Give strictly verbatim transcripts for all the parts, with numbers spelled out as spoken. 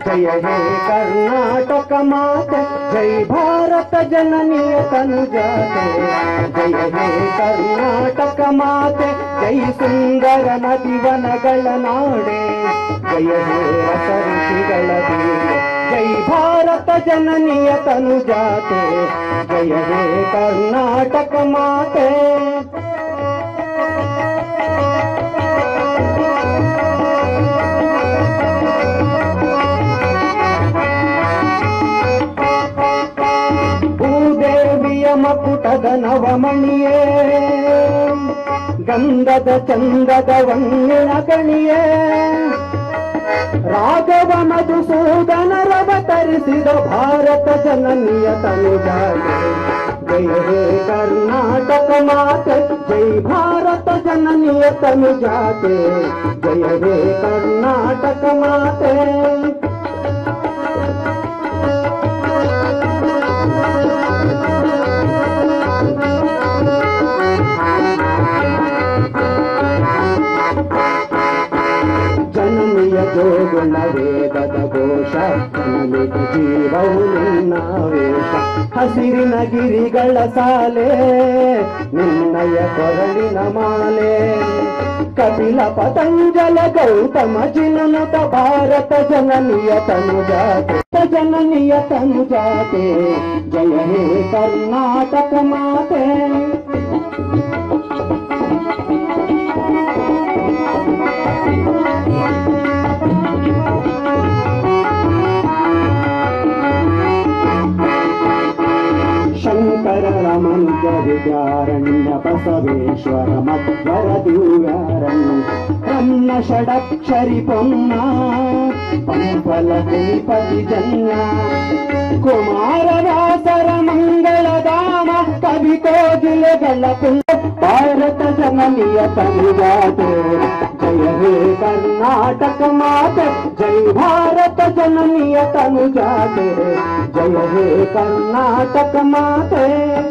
जय हे कर्नाटक माते जय भारत जननीय तनुजाते जय हे कर्नाटक माते जय सुंदर नदिवनಗಳ ನಾಡೆ जय हे रस ऋषिಗಳ ಬೀಡೆ जय भारत जननीय तनुजाते जय हे कर्नाटक माते ಮಕುಟದ ನವಮಣಿಯೇ ಗಂಧದ ಚಂದದ ವಂಗಿನ ಕಣಿಯೇ ರಾಘವ ಮಧುಸೂದನರವತರಿಸಿದ ಭಾರತ ಜನನಿಯ ತನುಜಾತೆ ಜಯ ಹೇ ಕರ್ನಾಟಕ ಮಾತೆ ಜೈ ಭಾರತ ಜನನಿಯ ತನುಜಾತೆ ಜಯ ಹೇ ಕರ್ನಾಟಕ ಮಾತೆ ಜೋಗುಣ ವೇದದ ಘೋಷ ನಮಗೆ ಜೀವವು ನಿನ್ನಾವೇಶ ಹಸಿರಿನ ಗಿರಿಗಳ ಸಾಲೆ ನಿನ್ನಯ ಕೊರಳಿನ ಮಾಲೆ ಕಪಿಲ ಪತಂಜಲ ಗೌತಮ ಜಿನುತ ಭಾರತ ಜನನಿಯ ತನುಜಾತೆ ಜನನಿಯ ತನುಜಾತೆ ಜಯ ಹೇ ಕರ್ನಾಟಕ ಮಾತೆ ಶಂಕರ ರಮನುಜ ವಿದ್ಯಾರಣ್ಯ ಬಸವೇಶ್ವರ ಮಧ್ವರ ದಿವ್ಯಾರಣ್ಯ ಬ್ರಹ್ಮ ಷಡಕ್ಷರಿ ಪೊನ್ನ ಪಂಪಲ ಕುಣಿಪತಿ ಜನ್ಯ ಕುಮಾರವ್ಯಾಸರ ಮಂಗಳಧಾಮ ಕವಿ ಕೋಗಿಲೆಗಳ ಪುಣ್ಯ ಭಾರತ ಜನನಿಯ ತನುಜಾತೆ ಜಯ ಹೇ ಕರ್ನಾಟಕ ಮಾತೆ ಜೈ ಭಾರತ ಜನನಿಯ ತನುಜಾತೆ ಜಯ ಹೇ ಕರ್ನಾಟಕ ಮಾತೆ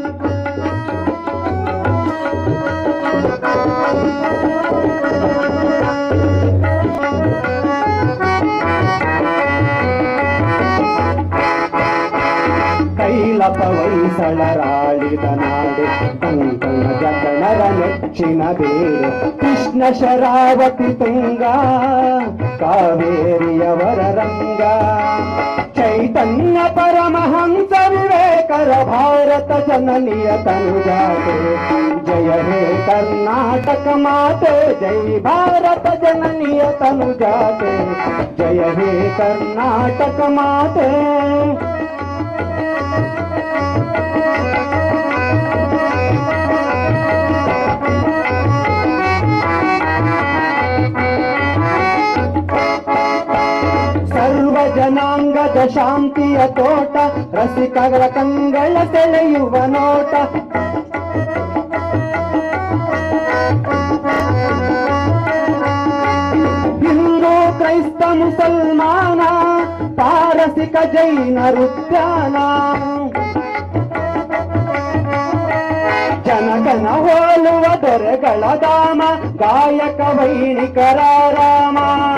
ಕೈಲಪ ವೈಸಳರಾಳಿದ ನಾಡೆ ಕಂಕಣ ಜಗಣರ ನೆಚ್ಚಿನ ಬೇರೆ ಕೃಷ್ಣ ಶರಾವತಿ ತುಂಗ ಕಾವೇರಿಯವರ ರಂಗ ಚೈತನ್ಯ ಪರಮಹಂಸ ವಿವೇಕರ ಭಾರತ ಜನನಿಯ ತನುಜಾತೆ ಜಯ ಹೇ ಕರ್ನಾಟಕ ಮಾತೆ ಜೈ ಭಾರತ ಜನನಿಯ ತನುಜಾತೆ ಜಯ ಹೇ ಕರ್ನಾಟಕ ಮಾತೆ ಜನಾಂಗದ ಶಾಂತಿಯ ತೋಟ ರಸಿಕಗಳ ಕಂಗಳ ಸೆಳೆಯುವ ನೋಟ ಹಿಂದೂ ಕ್ರೈಸ್ತ ಮುಸಲ್ಮಾನ ಪಾರಸಿಕ ಜೈನರುದ್ಯಾನ ಜನಗಣ ಹೋಲುವ ದೊರೆಗಳ ಧಾಮ ಗಾಯಕ ವೈಣಿಕರ ರಾಮ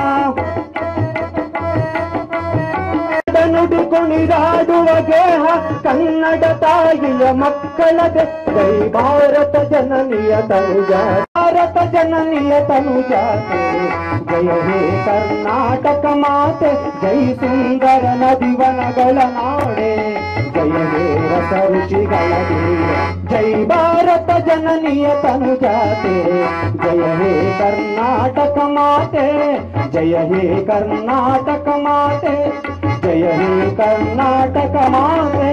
ನುಡಿಕೊಂಡಿರಾಡುವ ಗೇಹ ಕನ್ನಡ ತಾಯಿಯ ಮಕ್ಕಳದೆ ಜೈ ಭಾರತ ಜನನಿಯ ತನುಜಾತೆ ಭಾರತ ಜನನಿಯ ತನುಜಾತೆ ಜಯ ಹೇ ಕರ್ನಾಟಕ ಮಾತೆ ಜೈ ಸುಂದರ ನದಿವನಗಳ ನಾಡೆ ಜಯ ಹೇ ರಸ ಋಷಿಗಳ ಬೀಡೆ ಜೈ ಭಾರತ ಜನನಿಯ ತನುಜಾತೆ ಜಯ ಹೇ ಕರ್ನಾಟಕ ಮಾತೆ ಜಯ ಹೇ ಕರ್ನಾಟಕ ಮಾತೆ जय हे कर्नाटक माते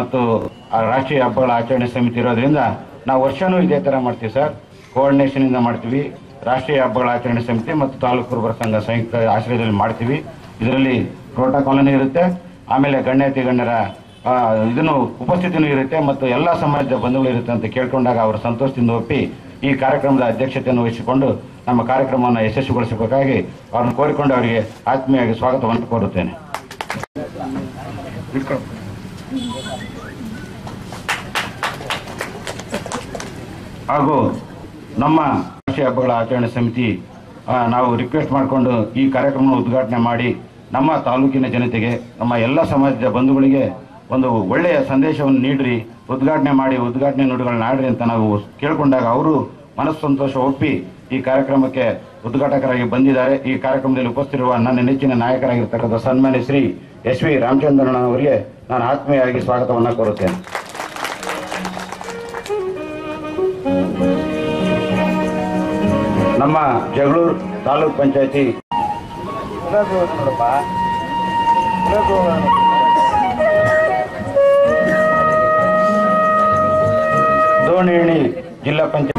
ಮತ್ತು ರಾಷ್ಟ್ರೀಯ ಹಬ್ಬಗಳ ಆಚರಣೆ ಸಮಿತಿ ಇರೋದ್ರಿಂದ ನಾವು ವರ್ಷನೂ ಇದೇ ಥರ ಮಾಡ್ತೀವಿ ಸರ್. ಕೋಆರ್ಡಿನೇಷನಿಂದ ಮಾಡ್ತೀವಿ. ರಾಷ್ಟ್ರೀಯ ಹಬ್ಬಗಳ ಆಚರಣೆ ಸಮಿತಿ ಮತ್ತು ತಾಲೂಕು ಕುರುಬರ ಸಂಘ ಸಂಯುಕ್ತ ಆಶ್ರಯದಲ್ಲಿ ಮಾಡ್ತೀವಿ. ಇದರಲ್ಲಿ ಪ್ರೋಟೋಕಾಲನೂ ಇರುತ್ತೆ, ಆಮೇಲೆ ಗಣ್ಯಾತಿ ಗಣ್ಯರ ಇದನ್ನು ಉಪಸ್ಥಿತಿನೂ ಇರುತ್ತೆ ಮತ್ತು ಎಲ್ಲ ಸಮಾಜದ ಬಂಧುಗಳು ಇರುತ್ತೆ ಅಂತ ಕೇಳ್ಕೊಂಡಾಗ ಅವರ ಸಂತೋಷದಿಂದ ಒಪ್ಪಿ ಈ ಕಾರ್ಯಕ್ರಮದ ಅಧ್ಯಕ್ಷತೆಯನ್ನು ವಹಿಸಿಕೊಂಡು ನಮ್ಮ ಕಾರ್ಯಕ್ರಮವನ್ನು ಯಶಸ್ವಿಗೊಳಿಸಬೇಕಾಗಿ ಅವರನ್ನು ಕೋರಿಕೊಂಡು ಅವರಿಗೆ ಆತ್ಮೀಯವಾಗಿ ಸ್ವಾಗತವನ್ನು ಕೋರುತ್ತೇನೆ. ಹಾಗೂ ನಮ್ಮ ರಾಷ್ಟ್ರೀಯ ಹಬ್ಬಗಳ ಆಚರಣೆ ಸಮಿತಿ ನಾವು ರಿಕ್ವೆಸ್ಟ್ ಮಾಡಿಕೊಂಡು ಈ ಕಾರ್ಯಕ್ರಮ ಉದ್ಘಾಟನೆ ಮಾಡಿ ನಮ್ಮ ತಾಲೂಕಿನ ಜನತೆಗೆ, ನಮ್ಮ ಎಲ್ಲ ಸಮಾಜದ ಬಂಧುಗಳಿಗೆ ಒಂದು ಒಳ್ಳೆಯ ಸಂದೇಶವನ್ನು ನೀಡ್ರಿ, ಉದ್ಘಾಟನೆ ಮಾಡಿ ಉದ್ಘಾಟನೆ ನುಡಿಗಳನ್ನ ಆಡ್ರಿ ಅಂತ ನಾವು ಕೇಳಿಕೊಂಡಾಗ ಅವರು ಮನಸ್ಸು ಸಂತೋಷ ಒಪ್ಪಿ ಈ ಕಾರ್ಯಕ್ರಮಕ್ಕೆ ಉದ್ಘಾಟಕರಾಗಿ ಬಂದಿದ್ದಾರೆ. ಈ ಕಾರ್ಯಕ್ರಮದಲ್ಲಿ ಉಪಸ್ಥಿತಿರುವ ನನ್ನ ನೆಚ್ಚಿನ ನಾಯಕರಾಗಿರ್ತಕ್ಕಂಥ ಸನ್ಮಾನ್ಯ ಶ್ರೀ ಎಸ್ ವಿ ರಾಮಚಂದ್ರಣ್ಣ ಅವರಿಗೆ ನಾನು ಆತ್ಮೀಯವಾಗಿ ಸ್ವಾಗತವನ್ನು ಕೋರುತ್ತೇನೆ. ನಮ್ಮ ಜಗಳೂರು ತಾಲೂಕ್ ಪಂಚಾಯತಿ ದೋಣಿಹಳ್ಳಿ ಜಿಲ್ಲಾ ಪಂಚಾಯತ್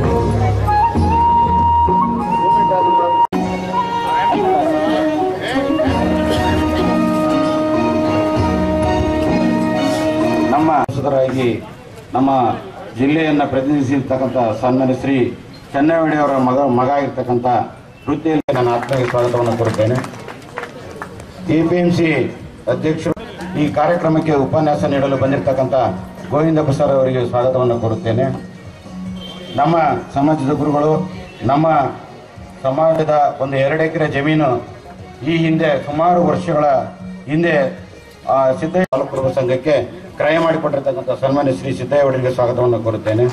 ನಮ್ಮ ಸಂಸದರಾಗಿ ನಮ್ಮ ಜಿಲ್ಲೆಯನ್ನು ಪ್ರತಿನಿಧಿಸಿರ್ತಕ್ಕಂಥ ಸನ್ಮಾನ್ಯ ಶ್ರೀ ಚೆನ್ನವಡಿ ಅವರ ಮಗ ಮಗ ಆಗಿರ್ತಕ್ಕಂಥ ವೃತ್ತಿಯಲ್ಲಿ ನಾನು ಆತ್ಮೀಯ ಸ್ವಾಗತವನ್ನು ಕೋರುತ್ತೇನೆ. ಎಪಿಎಂಸಿ ಅಧ್ಯಕ್ಷರು ಈ ಕಾರ್ಯಕ್ರಮಕ್ಕೆ ಉಪನ್ಯಾಸ ನೀಡಲು ಬಂದಿರತಕ್ಕಂಥ ಗೋವಿಂದ ಪ್ರಸಾದ್ ಅವರಿಗೆ ಸ್ವಾಗತವನ್ನು ಕೋರುತ್ತೇನೆ. ನಮ್ಮ ಸಮಾಜದ ಗುರುಗಳು, ನಮ್ಮ ಸಮಾಜದ ಒಂದು ಎರಡು ಎಕರೆ ಜಮೀನು ಈ ಹಿಂದೆ ಸುಮಾರು ವರ್ಷಗಳ ಹಿಂದೆ ಸಿದ್ದಯ್ಯ ತಾಲೂಕು ಕುರುಬ ಸಂಘಕ್ಕೆ ಕ್ರಯ ಮಾಡಿಕೊಟ್ಟಿರ್ತಕ್ಕಂಥ ಸನ್ಮಾನ್ಯ ಶ್ರೀ ಸಿದ್ದಯ್ಯ ಅವರಿಗೆ ಸ್ವಾಗತವನ್ನು ಕೋರುತ್ತೇನೆ.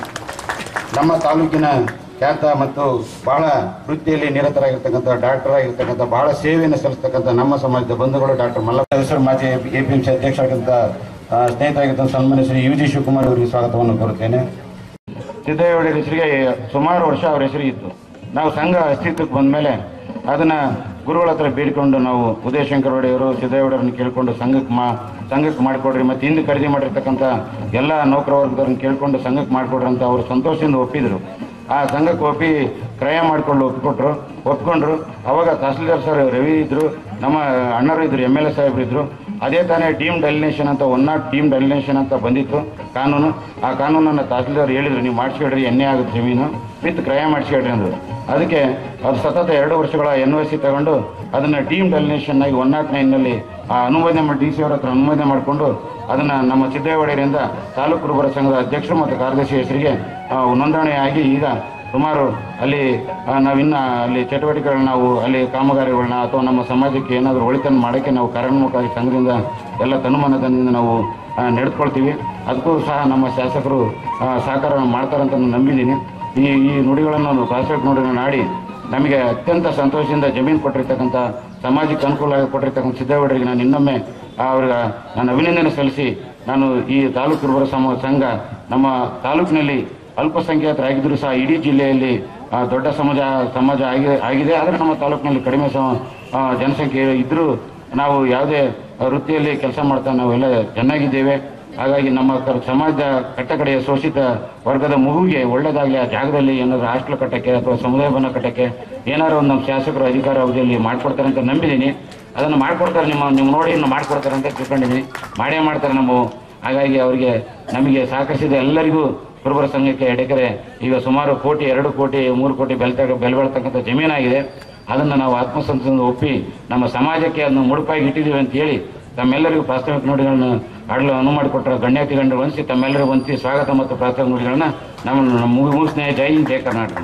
ನಮ್ಮ ತಾಲೂಕಿನ ಖ್ಯಾತ ಮತ್ತು ಬಹಳ ವೃತ್ತಿಯಲ್ಲಿ ನಿರತರಾಗಿರ್ತಕ್ಕಂಥ ಡಾಕ್ಟರ್ ಆಗಿರ್ತಕ್ಕಂಥ ಬಹಳ ಸೇವೆಯನ್ನು ಸಲ್ಲಿಸ್ತಕ್ಕಂಥ ನಮ್ಮ ಸಮಾಜದ ಬಂಧುಗಳು ಡಾಕ್ಟರ್ ಮಲ್ಲಪ್ಪ ಹೆಸರು ಮಾಜಿ ಎಪಿಎಂಸಿ ಅಧ್ಯಕ್ಷರಾಗಿದ್ದ ಸ್ನೇಹಿತರಾಗಿದ್ದ ಸನ್ಮಾನ್ಯ ಶ್ರೀ ಯು ಜಿ ಶಿವಕುಮಾರ್ ಅವರಿಗೆ ಸ್ವಾಗತವನ್ನು ಕೋರುತ್ತೇನೆ. ಸಿದ್ದಯ್ಯ ಒಡೆಯರ್ ಹೆಸರಿಗೆ ಸುಮಾರು ವರ್ಷ ಅವರ ಹೆಸರಿಗಿತ್ತು. ನಾವು ಸಂಘ ಅಸ್ತಿತ್ವಕ್ಕೆ ಬಂದ ಮೇಲೆ ಅದನ್ನು ಗುರುಗಳ ಹತ್ರ ಬೇಡಿಕೊಂಡು ನಾವು ಉದಯಶಂಕರ್ ಒಡೆಯವರು ಸಿದ್ದಯ್ಯ ಒಡೆಯರನ್ನು ಕೇಳಿಕೊಂಡು ಸಂಘಕ್ಕೆ ಮಾ ಸಂಘಕ್ಕೆ ಮಾಡಿಕೊಡ್ರಿ ಮತ್ತು ಹಿಂದೆ ಖರೀದಿ ಮಾಡಿರ್ತಕ್ಕಂಥ ಎಲ್ಲ ನೌಕರ ವರ್ಗದವ್ರನ್ನ ಕೇಳಿಕೊಂಡು ಸಂಘಕ್ಕೆ ಮಾಡಿಕೊಡ್ರಿ ಅಂತ ಅವರು ಸಂತೋಷದಿಂದ ಒಪ್ಪಿದರು. ಆ ಸಂಘಕ್ಕೆ ಒಪ್ಪಿ ಕ್ರಯ ಮಾಡಿಕೊಂಡು ಒಪ್ಪಿಕೊಟ್ರು ಒಪ್ಕೊಂಡ್ರು. ಅವಾಗ ತಹಸೀಲ್ದಾರ್ ಸರ್ ರವಿ ಇದ್ದರು, ನಮ್ಮ ಅಣ್ಣರು ಇದ್ದರು, ಎಮ್ ಎಲ್ ಎ ಸಾಹೇಬ್ರು ಇದ್ದರು. ಅದೇ ತಾನೇ ಡೀಮ್ ಡೆಲಿನೇಷನ್ ಅಂತ ಒನ್ ನಾಟ್ ಡೀಮ್ ಡೆಲಿನೇಷನ್ ಅಂತ ಬಂದಿತ್ತು ಕಾನೂನು. ಆ ಕಾನೂನನ್ನು ತಹಸೀಲ್ದಾರ್ ಹೇಳಿದ್ರು, ನೀವು ಮಾಡಿಸ್ಕೊಳ್ರಿ, ಎಣ್ಣೆ ಆಗುತ್ತೆ ಜಮೀನು ವಿತ್ ಕ್ರಯ ಮಾಡಿಸ್ಕೊಳ್ರಿ ಅಂದರು. ಅದಕ್ಕೆ ಅದು ಸತತ ಎರಡು ವರ್ಷಗಳ ಎನ್ ಒ ಸಿ ತಗೊಂಡು ಅದನ್ನು ಡೀಮ್ ಡೆಲಿನೇಷನ್ ಆಗಿ ಒನ್ ನಾಟ್ ನೈನ್ನಲ್ಲಿ ಆ ಅನುಮೋದನೆ ಮಾಡಿ ಡಿ ಸಿ ಅವರ ಹತ್ರ ಅನುಮೋದನೆ ಮಾಡಿಕೊಂಡು ಅದನ್ನು ನಮ್ಮ ಸಿದ್ದಯ್ಯ ಒಡೆಯರಿಂದ ತಾಲೂಕು ಕುರುಬರ ಸಂಘದ ಅಧ್ಯಕ್ಷರು ಮತ್ತು ಕಾರ್ಯದರ್ಶಿ ಹೆಸರಿಗೆ ನೋಂದಣಿ ಆಗಿ ಈಗ ಸುಮಾರು ಅಲ್ಲಿ ನಾವಿನ್ನು ಅಲ್ಲಿ ಚಟುವಟಿಕೆಗಳನ್ನ ನಾವು ಅಲ್ಲಿ ಕಾಮಗಾರಿಗಳನ್ನ ಅಥವಾ ನಮ್ಮ ಸಮಾಜಕ್ಕೆ ಏನಾದರೂ ಒಳಿತನ್ನು ಮಾಡೋಕ್ಕೆ ನಾವು ಕಾರ್ಯೋನ್ಮುಖವಾಗಿ ಸಂಘದಿಂದ ಎಲ್ಲ ತನುಮನದಿಂದ ನಾವು ನಡೆದುಕೊಳ್ತೀವಿ. ಅದಕ್ಕೂ ಸಹ ನಮ್ಮ ಶಾಸಕರು ಸಹಕಾರ ಮಾಡ್ತಾರಂತ ನಾನು ನಂಬಿದ್ದೀನಿ. ಈ ಈ ನುಡಿಗಳನ್ನು ಭಾಷೆಗೆ ನುಡಿಗಳನ್ನು ಆಡಿ ನಮಗೆ ಅತ್ಯಂತ ಸಂತೋಷದಿಂದ ಜಮೀನು ಕೊಟ್ಟಿರ್ತಕ್ಕಂಥ ಸಮಾಜಕ್ಕೆ ಅನುಕೂಲ ಕೊಟ್ಟಿರ್ತಕ್ಕಂಥ ಸಿದ್ದಯ್ಯ ಒಡೆಯರಿಗೆ ನಾನು ಇನ್ನೊಮ್ಮೆ ಅವ್ರಿಗೆ ನಾನು ಅಭಿನಂದನೆ ಸಲ್ಲಿಸಿ ನಾನು ಈ ತಾಲೂಕು ಕುರುಬರ ಸಮ ಸಂಘ ನಮ್ಮ ತಾಲೂಕಿನಲ್ಲಿ ಅಲ್ಪಸಂಖ್ಯಾತರಾಗಿದ್ದರೂ ಸಹ ಇಡೀ ಜಿಲ್ಲೆಯಲ್ಲಿ ದೊಡ್ಡ ಸಮಾಜ ಸಮಾಜ ಆಗಿ ಆಗಿದೆ ಆದರೆ ನಮ್ಮ ತಾಲೂಕಿನಲ್ಲಿ ಕಡಿಮೆ ಸಮ ಜನಸಂಖ್ಯೆ ಇದ್ದರೂ ನಾವು ಯಾವುದೇ ವೃತ್ತಿಯಲ್ಲಿ ಕೆಲಸ ಮಾಡ್ತಾ ನಾವೆಲ್ಲ ಚೆನ್ನಾಗಿದ್ದೇವೆ. ಹಾಗಾಗಿ ನಮ್ಮ ಸಮಾಜದ ಕಟ್ಟಕಡೆಯ ಶೋಷಿತ ವರ್ಗದ ಮಗುವಿಗೆ ಒಳ್ಳೆಯದಾಗಲಿ ಆ ಜಾಗದಲ್ಲಿ ಏನಾದರೂ ಹಾಸ್ಟೆಲ್ ಕಟ್ಟಕ್ಕೆ ಅಥವಾ ಸಮುದಾಯ ಭವನ ಕಟ್ಟಕ್ಕೆ ಏನಾದ್ರು ಒಂದು ನಮ್ಮ ಶಾಸಕರು ಅಧಿಕಾರ ಅವಧಿಯಲ್ಲಿ ಮಾಡಿಕೊಡ್ತಾರೆ ಅಂತ ನಂಬಿದ್ದೀನಿ. ಅದನ್ನು ಮಾಡಿಕೊಡ್ತಾರೆ, ನಿಮ್ಮ ನೀವು ನೋಡಿ ಇನ್ನು ಮಾಡಿಕೊಡ್ತಾರೆ ಅಂತ ತಿಳ್ಕೊಂಡಿದ್ದೀನಿ. ಮಾಡೇ ಮಾಡ್ತಾರೆ ನಮ್ಮ. ಹಾಗಾಗಿ ಅವರಿಗೆ ನಮಗೆ ಸಹಕರಿಸಿದ ಎಲ್ಲರಿಗೂ ಕುರುಬರ ಸಂಘಕ್ಕೆ ಎಡೆಕರೆ ಈಗ ಸುಮಾರು ಕೋಟಿ ಎರಡು ಕೋಟಿ ಮೂರು ಕೋಟಿ ಬೆಲೆ ಬೆಲೆ ಬೆಳತಕ್ಕಂಥ ಜಮೀನಾಗಿದೆ. ಅದನ್ನು ನಾವು ಆತ್ಮಸಂತಸದಿಂದ ಒಪ್ಪಿ ನಮ್ಮ ಸಮಾಜಕ್ಕೆ ಅದನ್ನು ಮುಡುಪಾಗಿ ಇಟ್ಟಿದ್ದೀವಿ ಅಂತ ಹೇಳಿ ತಮ್ಮೆಲ್ಲರಿಗೂ ಪ್ರಾಸ್ತಾವಿಕ ನುಡಿಗಳನ್ನು ಆಡಲು ಅನುವು ಮಾಡಿಕೊಟ್ಟರೆ ಗಣ್ಯಾತಿ ಗಣ್ಯರು ವಂದಿಸಿ ತಮ್ಮೆಲ್ಲರಿಗೂ ವಂದಿಸಿ ಸ್ವಾಗತ ಮತ್ತು ಪ್ರಾಸ್ತಾವಿಕ ನುಡಿಗಳನ್ನ ನಮ್ಮ ಮುಗಿಸ್ನೇ ಜೈ ಹಿಂದ್ ಜೈ ಕರ್ನಾಟಕ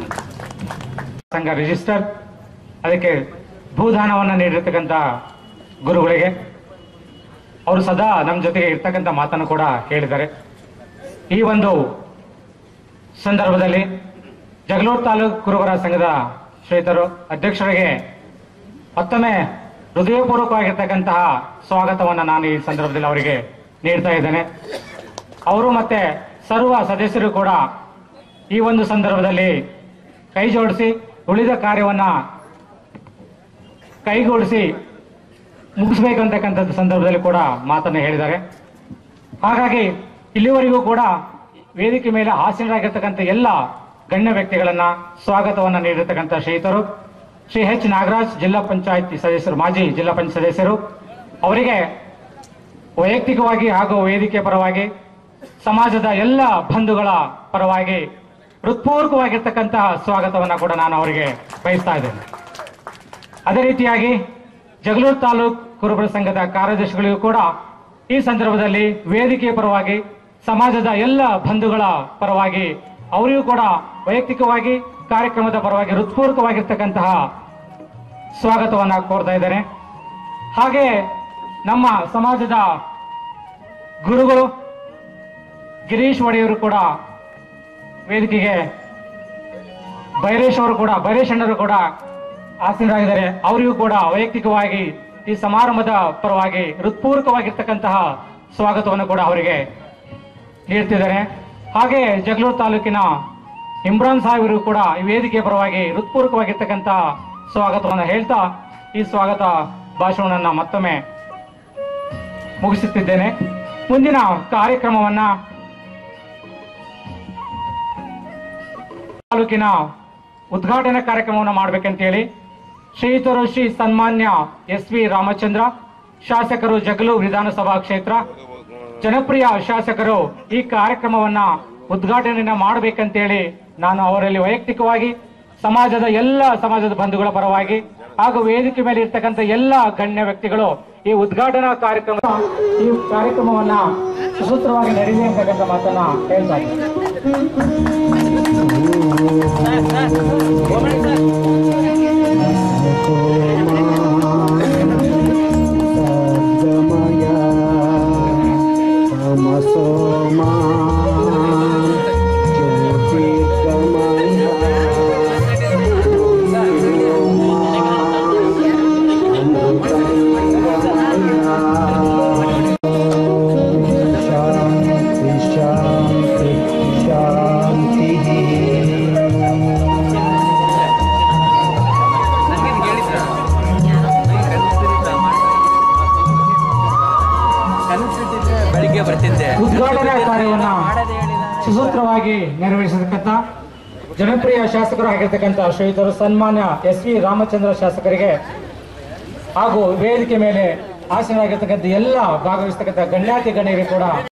ಸಂಘ ರಿಜಿಸ್ಟರ್ ಅದಕ್ಕೆ ಭೂದಾನವನ್ನು ನೀಡಿರ್ತಕ್ಕಂಥ ಗುರುಗಳಿಗೆ ಅವರು ಸದಾ ನಮ್ಮ ಜೊತೆಗೆ ಇರ್ತಕ್ಕಂಥ ಮಾತನ್ನು ಕೂಡ ಹೇಳಿದ್ದಾರೆ. ಈ ಒಂದು ಸಂದರ್ಭದಲ್ಲಿ ಜಗಳೂರು ತಾಲೂಕು ಕುರುಬರ ಸಂಘದ ಶ್ರೀತರು ಅಧ್ಯಕ್ಷರಿಗೆ ಮತ್ತೊಮ್ಮೆ ಹೃದಯಪೂರ್ವಕವಾಗಿರ್ತಕ್ಕಂತಹ ಸ್ವಾಗತವನ್ನು ನಾನು ಈ ಸಂದರ್ಭದಲ್ಲಿ ಅವರಿಗೆ ನೀಡ್ತಾ ಇದ್ದೇನೆ. ಅವರು ಮತ್ತೆ ಸರ್ವ ಸದಸ್ಯರು ಕೂಡ ಈ ಒಂದು ಸಂದರ್ಭದಲ್ಲಿ ಕೈ ಜೋಡಿಸಿ ಉಳಿದ ಕಾರ್ಯವನ್ನ ಕೈಗೂಡಿಸಿ ಮುಗಿಸ್ಬೇಕಂತಕ್ಕಂಥದ್ದು ಸಂದರ್ಭದಲ್ಲಿ ಕೂಡ ಮಾತನ್ನು ಹೇಳಿದ್ದಾರೆ. ಹಾಗಾಗಿ ಇಲ್ಲಿವರೆಗೂ ಕೂಡ ವೇದಿಕೆ ಮೇಲೆ ಆಸೀನರಾಗಿರ್ತಕ್ಕಂಥ ಎಲ್ಲ ಗಣ್ಯ ವ್ಯಕ್ತಿಗಳನ್ನ ಸ್ವಾಗತವನ್ನ ನೀಡಿರ್ತಕ್ಕಂಥ ಶ್ರೀಯುತರು ಶ್ರೀ ಎಚ್ ನಾಗರಾಜ್ ಜಿಲ್ಲಾ ಪಂಚಾಯತ್ ಸದಸ್ಯರು, ಮಾಜಿ ಜಿಲ್ಲಾ ಪಂಚಾಯತ್ ಸದಸ್ಯರು, ಅವರಿಗೆ ವೈಯಕ್ತಿಕವಾಗಿ ಹಾಗೂ ವೇದಿಕೆ ಪರವಾಗಿ ಸಮಾಜದ ಎಲ್ಲ ಬಂಧುಗಳ ಪರವಾಗಿ ಹೃತ್ಪೂರ್ವಕವಾಗಿರ್ತಕ್ಕಂತಹ ಸ್ವಾಗತವನ್ನ ಕೂಡ ನಾನು ಅವರಿಗೆ ಬಯಸ್ತಾ ಇದ್ದೇನೆ. ಅದೇ ರೀತಿಯಾಗಿ ಜಗಳೂರು ತಾಲೂಕು ಕುರುಬರ ಸಂಘದ ಕಾರ್ಯದರ್ಶಿಗಳಿಗೂ ಕೂಡ ಈ ಸಂದರ್ಭದಲ್ಲಿ ವೇದಿಕೆಯ ಪರವಾಗಿ ಸಮಾಜದ ಎಲ್ಲ ಬಂಧುಗಳ ಪರವಾಗಿ ಅವರಿಗೂ ಕೂಡ ವೈಯಕ್ತಿಕವಾಗಿ ಕಾರ್ಯಕ್ರಮದ ಪರವಾಗಿ ಹೃತ್ಪೂರ್ವಕವಾಗಿರ್ತಕ್ಕಂತಹ ಸ್ವಾಗತವನ್ನ ಕೋರ್ತಾ ಇದ್ದೇನೆ. ಹಾಗೆ ನಮ್ಮ ಸಮಾಜದ ಗುರುಗಳು ಗಿರೀಶ್ ಒಡೆಯವರು ಕೂಡ ವೇದಿಕೆಗೆ, ಬೈರೇಶ್ ಅವರು ಕೂಡ ಬೈರೇಶ್ ಅಣ್ಣರು ಕೂಡ ಆಸೀನರಾಗಿದ್ದಾರೆ. ಅವರಿಗೂ ಕೂಡ ವೈಯಕ್ತಿಕವಾಗಿ ಈ ಸಮಾರಂಭದ ಪರವಾಗಿ ಹೃತ್ಪೂರ್ವಕವಾಗಿರ್ತಕ್ಕಂತಹ ಸ್ವಾಗತವನ್ನು ಕೂಡ ಅವರಿಗೆ ನೀಡ್ತಿದ್ದಾರೆ. ಹಾಗೆ ಜಗಳೂರು ತಾಲೂಕಿನ ಇಮ್ರಾನ್ ಸಾಹೇಬರು ಕೂಡ ಈ ವೇದಿಕೆಯ ಪರವಾಗಿ ಹೃತ್ಪೂರ್ವಕವಾಗಿರ್ತಕ್ಕಂತಹ ಸ್ವಾಗತವನ್ನು ಹೇಳ್ತಾ ಈ ಸ್ವಾಗತ ಭಾಷಣವನ್ನ ಮತ್ತೊಮ್ಮೆ ಮುಗಿಸುತ್ತಿದ್ದೇನೆ. ಮುಂದಿನ ಕಾರ್ಯಕ್ರಮವನ್ನ ತಾಲೂಕಿನ ಉದ್ಘಾಟನಾ ಕಾರ್ಯಕ್ರಮವನ್ನು ಮಾಡಬೇಕಂತೇಳಿ ಶ್ರೀಯುತರು ಶ್ರೀ ಸನ್ಮಾನ್ಯ ಎಸ್ ವಿ ರಾಮಚಂದ್ರ ಶಾಸಕರು, ಜಗಳೂರು ವಿಧಾನಸಭಾ ಕ್ಷೇತ್ರ ಜನಪ್ರಿಯ ಶಾಸಕರು ಈ ಕಾರ್ಯಕ್ರಮವನ್ನ ಉದ್ಘಾಟನೆಯನ್ನ ಮಾಡಬೇಕಂತೇಳಿ ನಾನು ಅವರಲ್ಲಿ ವೈಯಕ್ತಿಕವಾಗಿ ಸಮಾಜದ ಎಲ್ಲ ಸಮಾಜದ ಬಂಧುಗಳ ಪರವಾಗಿ ಹಾಗೂ ವೇದಿಕೆ ಮೇಲೆ ಇರ್ತಕ್ಕಂಥ ಎಲ್ಲ ಗಣ್ಯ ವ್ಯಕ್ತಿಗಳು ಈ ಉದ್ಘಾಟನಾ ಕಾರ್ಯಕ್ರಮ ಈ ಕಾರ್ಯಕ್ರಮವನ್ನ ಸುಸೂತ್ರವಾಗಿ ನಡೆಯಲಿ ಅಂತಕ್ಕಂಥ ಮಾತನ್ನ ಹೇಳ್ತಾ ಉದ್ಘಾಟನಾ ಕಾರ್ಯವನ್ನ ಸುಸೂತ್ರವಾಗಿ ನೆರವೇರಿಸತಕ್ಕಂಥ ಜನಪ್ರಿಯ ಶಾಸಕರು ಆಗಿರ್ತಕ್ಕಂಥ ಶ್ರೀಯುತರು ಸನ್ಮಾನ್ಯ ಎಸ್ ವಿ ರಾಮಚಂದ್ರ ಶಾಸಕರಿಗೆ ಹಾಗೂ ವೇದಿಕೆ ಮೇಲೆ ಆಸೀನರಾಗಿರ್ತಕ್ಕಂಥ ಎಲ್ಲ ಭಾಗವಹಿಸತಕ್ಕಂಥ ಗಣ್ಯಾತಿ ಗಣ್ಯರಿಗೆ ಕೂಡ